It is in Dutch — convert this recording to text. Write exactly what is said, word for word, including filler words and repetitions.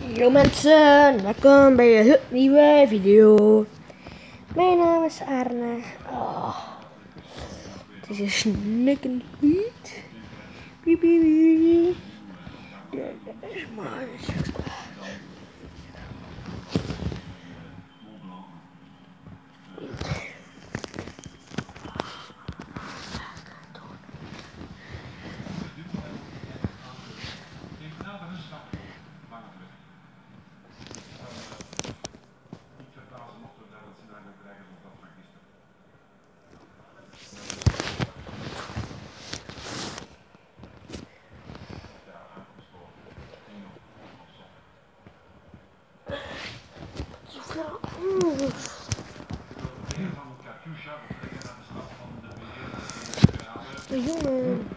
Yo mensen, welkom bij een nieuwe video. Mijn naam is Arne. Oh, het is een snikken heat. Piep, piep, piep. Dit is maar. Jongen.